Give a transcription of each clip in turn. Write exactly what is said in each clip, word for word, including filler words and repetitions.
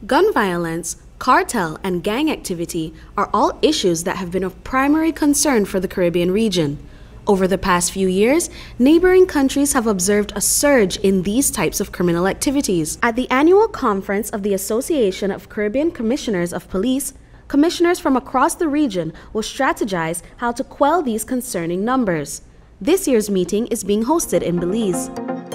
Gun violence, cartel, and gang activity are all issues that have been of primary concern for the Caribbean region. Over the past few years, neighboring countries have observed a surge in these types of criminal activities. At the annual conference of the Association of Caribbean Commissioners of Police, commissioners from across the region will strategize how to quell these concerning numbers. This year's meeting is being hosted in Belize.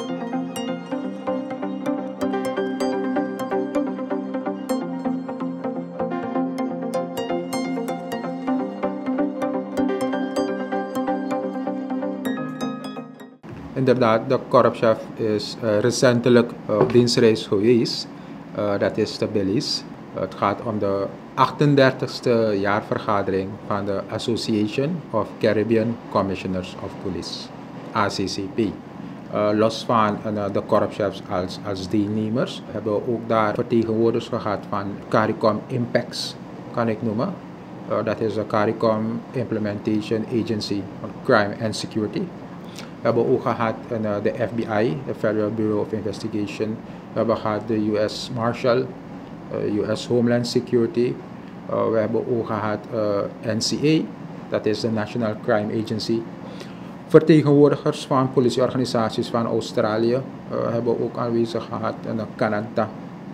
Inderdaad, de korpschef is uh, recentelijk uh, op dienstreis geweest. Uh, dat is de Belize. Uh, het gaat om de achtendertigste jaarvergadering van de Association of Caribbean Commissioners of Police, A C C P. Uh, los van uh, de korpschefs als, als deelnemers hebben we ook daar vertegenwoordigers gehad van CARICOM Impacts, kan ik noemen. Uh, dat is de CARICOM Implementation Agency on Crime and Security. We hebben ook gehad uh, de F B I, de Federal Bureau of Investigation. We hebben gehad de U S Marshal, uh, U S Homeland Security. Uh, we hebben ook gehad uh, N C A, dat is de National Crime Agency. Vertegenwoordigers van politieorganisaties van Australië uh, hebben ook aanwezig gehad in Canada.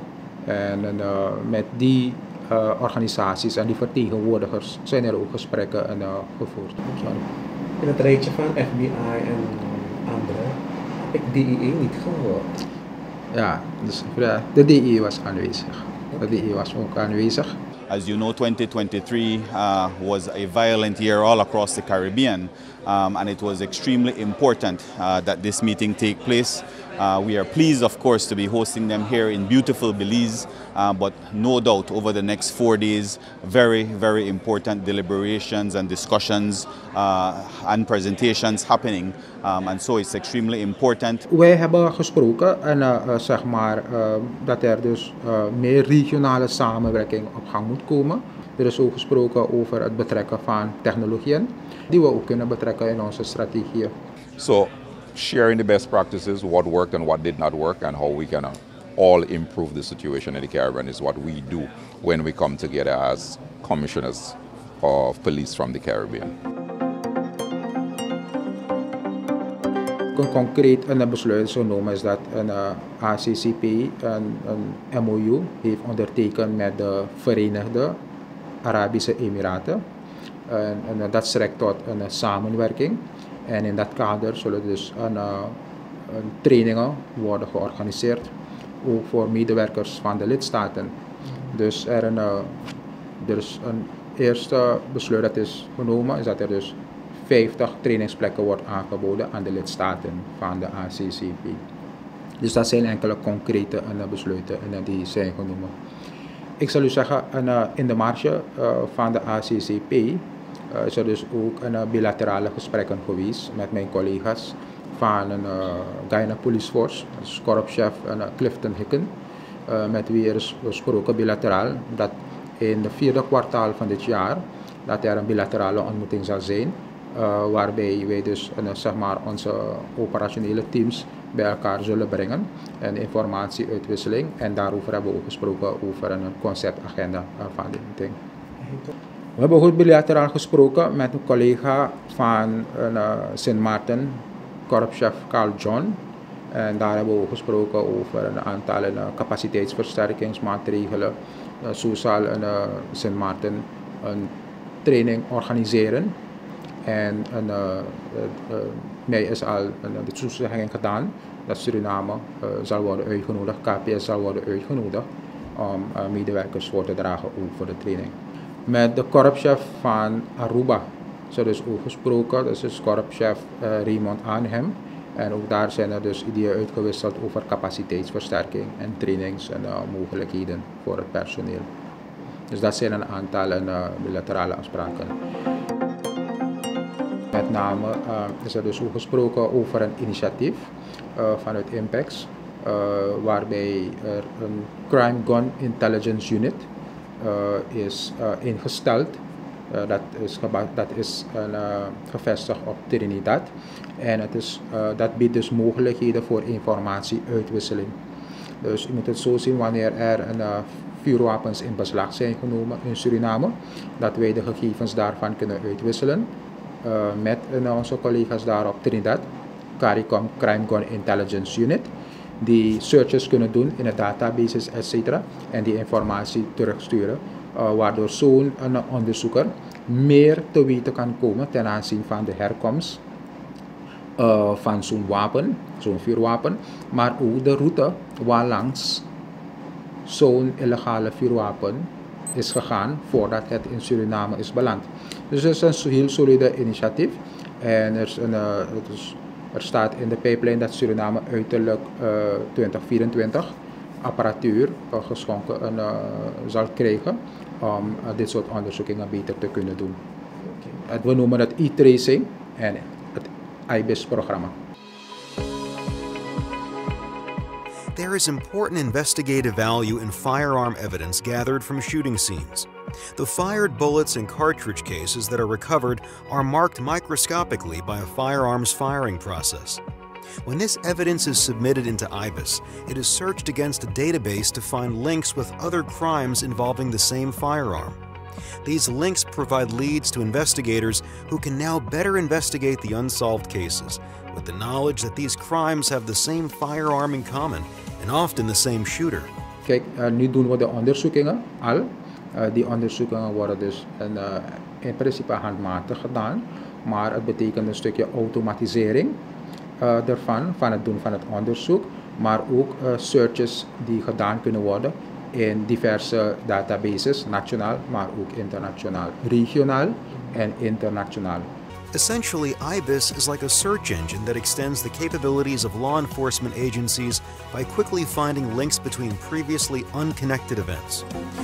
En uh, met die uh, organisaties en die vertegenwoordigers zijn er ook gesprekken uh, gevoerd. Sorry. In het rijtje van F B I en andere heb ik D E A niet gehoord. Ja, dus de D E A was aanwezig. De D E A was ook aanwezig. As you know, twenty twenty-three uh, was a violent year all across the Caribbean, um, and it was extremely important uh, that this meeting take place. Uh, we are pleased, of course, to be hosting them here in beautiful Belize, uh, but no doubt over the next four days, very, very important deliberations and discussions uh, and presentations happening, um, and so it's extremely important. Wij hebben gesproken en uh, uh, zeg maar uh, dat er dus uh, meer regionale samenwerking op gang moet komen. Er is ook gesproken over het betrekken van technologieën die we ook kunnen betrekken in onze strategieën. So, sharing the best practices, what worked and what did not work, and how we can uh, all improve the situation in the Caribbean is what we do when we come together as commissioners of police from the Caribbean. Een concreet een besluit genomen is dat een uh, A C C P een, een M O U heeft ondertekend met de Verenigde Arabische Emiraten. En, en dat strekt tot een uh, samenwerking. En in dat kader zullen dus een, uh, een trainingen worden georganiseerd, ook voor medewerkers van de lidstaten. Dus er, een, uh, er is een eerste besluit dat is genomen, is dat er dus vijftig trainingsplekken wordt aangeboden aan de lidstaten van de A C C P. Dus dat zijn enkele concrete uh, besluiten uh, die zijn genomen. Ik zal u zeggen, uh, in de marge uh, van de A C C P Uh, is er dus ook een uh, bilaterale gesprekken geweest met mijn collega's van een uh, Guyana Police Force, dus korpschef uh, Clifton Hicken, uh, met wie er is gesproken bilateraal dat in het vierde kwartaal van dit jaar dat er een bilaterale ontmoeting zal zijn, uh, waarbij wij dus uh, zeg maar onze operationele teams bij elkaar zullen brengen en informatieuitwisseling, en daarover hebben we ook gesproken over een conceptagenda uh, van dit meeting. We hebben goed bilateraal gesproken met een collega van uh, Sint Maarten, korpschef Carl John. En daar hebben we ook gesproken over een aantal uh, capaciteitsversterkingsmaatregelen. Uh, zo zal uh, Sint Maarten een training organiseren. En uh, uh, uh, mij is al uh, de toezegging gedaan dat Suriname uh, zal worden uitgenodigd, K P S zal worden uitgenodigd om uh, medewerkers voor te dragen ook voor de training. Met de korpschef van Aruba is er dus ook gesproken, dat is korpschef uh, Raymond Arnhem. En ook daar zijn er dus ideeën uitgewisseld over capaciteitsversterking en trainings en uh, mogelijkheden voor het personeel. Dus dat zijn een aantal uh, bilaterale afspraken. Met name uh, is er dus ook gesproken over een initiatief uh, vanuit Impacts, uh, waarbij er een Crime Gun Intelligence Unit Uh, is uh, ingesteld. Uh, dat, is dat is uh, gevestigd op Trinidad. En het is, uh, dat biedt dus mogelijkheden voor informatieuitwisseling. Dus je moet het zo zien wanneer er een, uh, vuurwapens in beslag zijn genomen in Suriname, dat wij de gegevens daarvan kunnen uitwisselen uh, met uh, onze collega's daar op Trinidad, CARICOM Crime Gun Intelligence Unit, die searches kunnen doen in de databases, et cetera, en die informatie terugsturen, uh, waardoor zo'n uh, onderzoeker meer te weten kan komen ten aanzien van de herkomst uh, van zo'n wapen, zo'n vuurwapen, maar ook de route waarlangs zo'n illegale vuurwapen is gegaan voordat het in Suriname is beland. Dus het is een heel solide initiatief en er, is een, uh, het is, er staat in de pijplijn dat Suriname uiterlijk uh, twintig vierentwintig apparatuur uh, geschonken uh, zal krijgen om uh, dit soort onderzoekingen beter te kunnen doen. Okay. We noemen het e-tracing en het I B I S-programma. There is important investigative value in firearm evidence gathered from shooting scenes. The fired bullets and cartridge cases that are recovered are marked microscopically by a firearms firing process. When this evidence is submitted into I B I S, it is searched against a database to find links with other crimes involving the same firearm. These links provide leads to investigators who can now better investigate the unsolved cases, with the knowledge that these crimes have the same firearm in common and often the same shooter. Kijk, uh, nu doen we de onderzoekingen al. Uh, die onderzoekingen worden dus in, uh, in principe handmatig gedaan, maar het betekent een stukje automatisering uh, ervan, van het doen van het onderzoek, maar ook uh, searches die gedaan kunnen worden in diverse databases, nationaal, maar ook internationaal, regionaal en internationaal. Essentially, I B I S is like a search engine that extends the capabilities of law enforcement agencies by quickly finding links between previously unconnected events.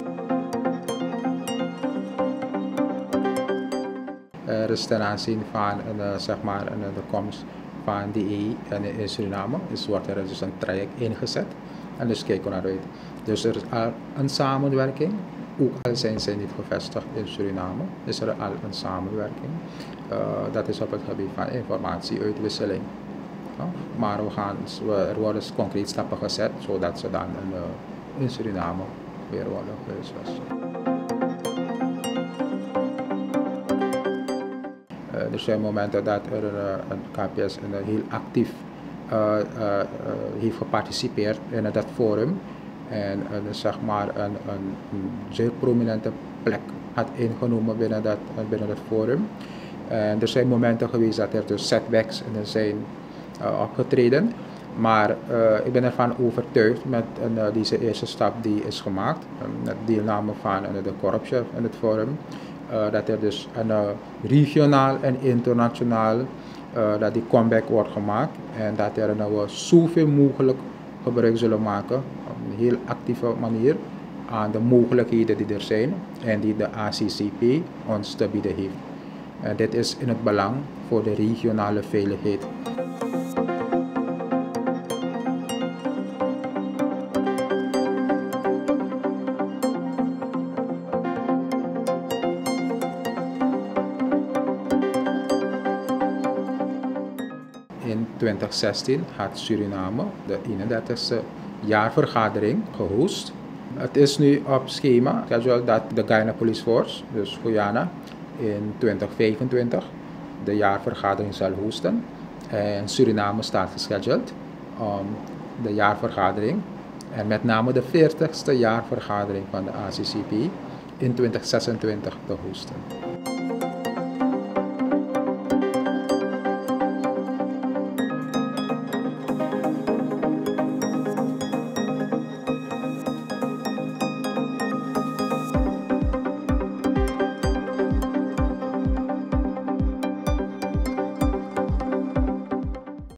Er is ten aanzien van uh, zeg maar, uh, de komst van D E in, in Suriname, is wordt er dus een traject ingezet en dus kijken we naar uit. Dus er is al een samenwerking, ook al zijn zij niet gevestigd in Suriname, is er al een samenwerking. Uh, dat is op het gebied van informatieuitwisseling. Ja, maar we gaan, we, er worden concreet stappen gezet, zodat ze dan in, uh, in Suriname weer worden gehuisvest. Uh, er zijn momenten dat er uh, een K P S uh, heel actief uh, uh, uh, heeft geparticipeerd in dat forum en uh, zeg maar een, een, een zeer prominente plek had ingenomen binnen dat, uh, binnen dat forum. En er zijn momenten geweest dat er dus setbacks in zijn uh, opgetreden, maar uh, ik ben ervan overtuigd met uh, deze eerste stap die is gemaakt, um, met deelname van uh, de korpschef in het forum, uh, dat er dus een, uh, regionaal en internationaal uh, dat die comeback wordt gemaakt en dat er nou uh, zoveel mogelijk gebruik zullen maken op een heel actieve manier aan de mogelijkheden die er zijn en die de A C C P ons te bieden heeft. En dit is in het belang voor de regionale veiligheid. In twintig zestien had Suriname de eenendertigste jaarvergadering gehost. Het is nu op schema dat de Guyana Police Force, dus Guyana, in twintig vijfentwintig de jaarvergadering zal hosten. En Suriname staat gescheduled om de jaarvergadering en met name de veertigste jaarvergadering van de A C C P in twintig zesentwintig te hosten.